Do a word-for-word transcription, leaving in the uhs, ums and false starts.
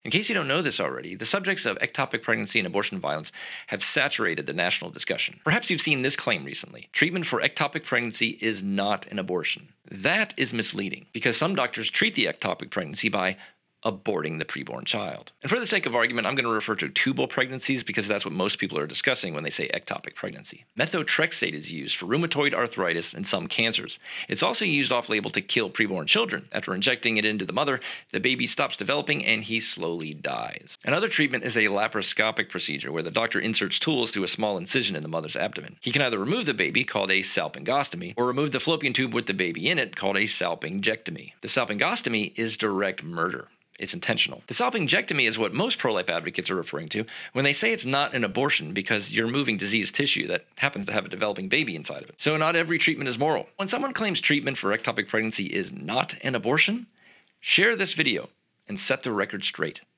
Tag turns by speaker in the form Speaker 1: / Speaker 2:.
Speaker 1: In case you don't know this already, the subjects of ectopic pregnancy and abortion violence have saturated the national discussion. Perhaps you've seen this claim recently: treatment for ectopic pregnancy is not an abortion. That is misleading, because some doctors treat the ectopic pregnancy by aborting the preborn child. And for the sake of argument, I'm going to refer to tubal pregnancies because that's what most people are discussing when they say ectopic pregnancy. Methotrexate is used for rheumatoid arthritis and some cancers. It's also used off-label to kill preborn children. After injecting it into the mother, the baby stops developing and he slowly dies. Another treatment is a laparoscopic procedure where the doctor inserts tools through a small incision in the mother's abdomen. He can either remove the baby, called a salpingostomy, or remove the fallopian tube with the baby in it, called a salpingectomy. The salpingostomy is direct murder. It's intentional. The salpingectomy is what most pro-life advocates are referring to when they say it's not an abortion because you're removing diseased tissue that happens to have a developing baby inside of it. So not every treatment is moral. When someone claims treatment for ectopic pregnancy is not an abortion, share this video and set the record straight.